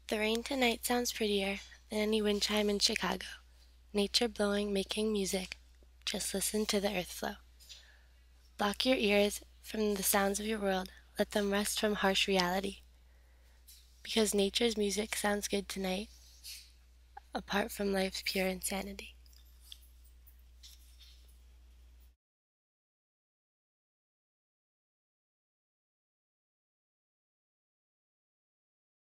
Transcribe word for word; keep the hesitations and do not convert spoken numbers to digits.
The rain tonight sounds prettier than any wind chime in Chicago. Nature blowing, making music. Just listen to the earth flow. Block your ears from the sounds of your world. Let them rest from harsh reality. Because nature's music sounds good tonight, apart from life's pure insanity.